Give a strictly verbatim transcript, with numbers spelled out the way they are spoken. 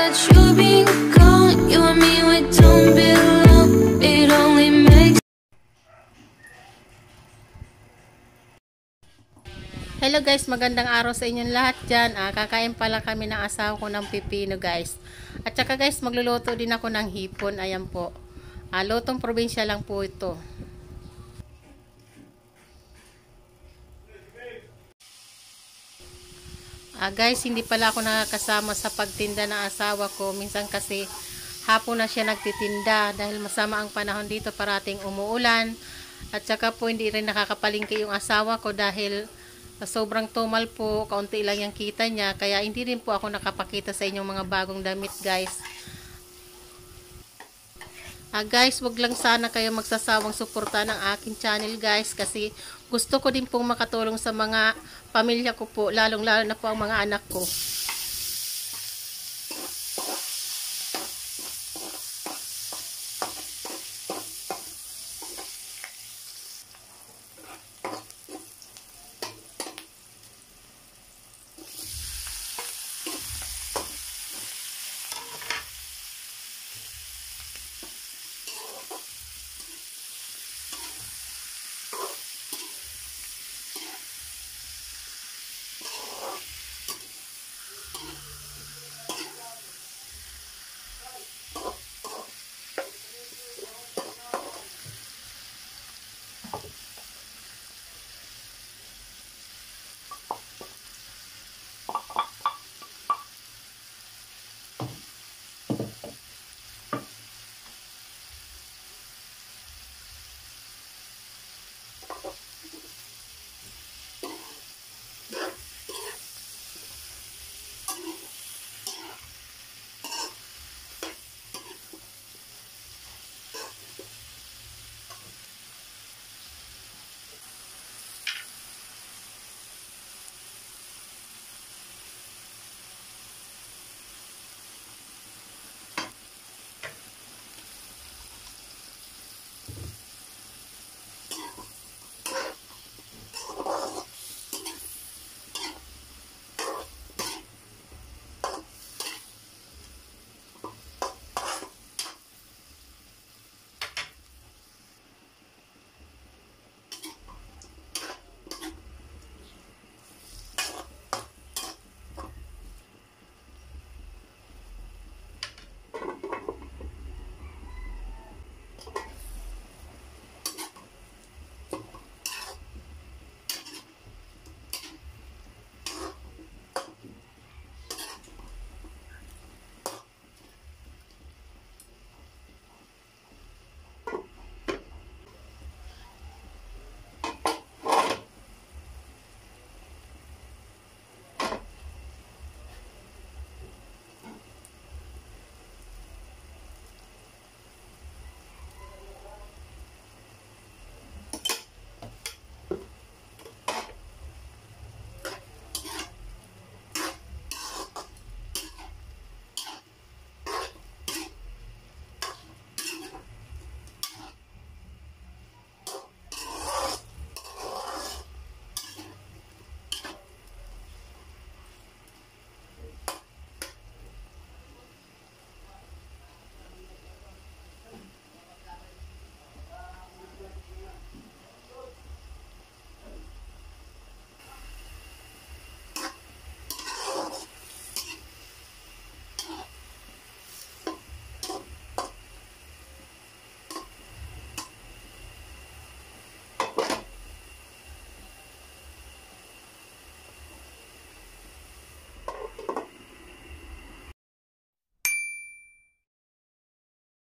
that you being gone, you and me, we don't belong. It only makes. Hello guys, magandang araw sa inyong lahat dyan. Ah, kakain pala kami ng asawa ko ng pipino guys. At saka guys, magluluto din ako ng hipon. Ayan po. Ah, lutong probinsya lang po ito. Ah, guys, hindi pala ako nakakasama sa pagtinda ng asawa ko. Minsan kasi hapon na siya nagtitinda dahil masama ang panahon dito, parating umuulan. At saka po hindi rin nakakapalingki yung asawa ko dahil sobrang tumal po, kaunti lang yung kita niya, kaya hindi rin po ako nakapakita sa inyong mga bagong damit guys. Ah, guys, wag lang sana kayo magsasawang suporta ng aking channel guys, kasi gusto ko din pong makatulong sa mga pamilya ko po, lalong lalo na po ang mga anak ko.